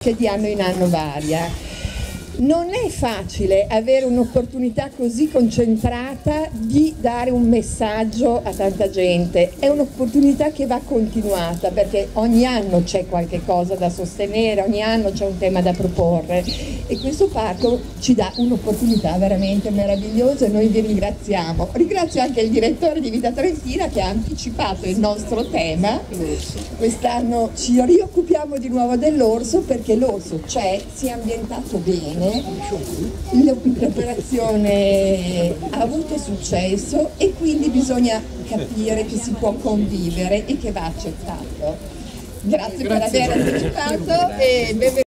che di anno in anno varia. Non è facile avere un'opportunità così concentrata di dare un messaggio a tanta gente, è un'opportunità che va continuata perché ogni anno c'è qualche cosa da sostenere, ogni anno c'è un tema da proporre e questo parco ci dà un'opportunità veramente meravigliosa e noi vi ringraziamo. Ringrazio anche il direttore di Vita Trentina che ha anticipato il nostro tema. Quest'anno ci rioccupiamo di nuovo dell'orso perché l'orso c'è, si è ambientato bene, l'operazione ha avuto successo e quindi bisogna capire che si può convivere e che va accettato. Grazie per aver anticipato e benvenuti.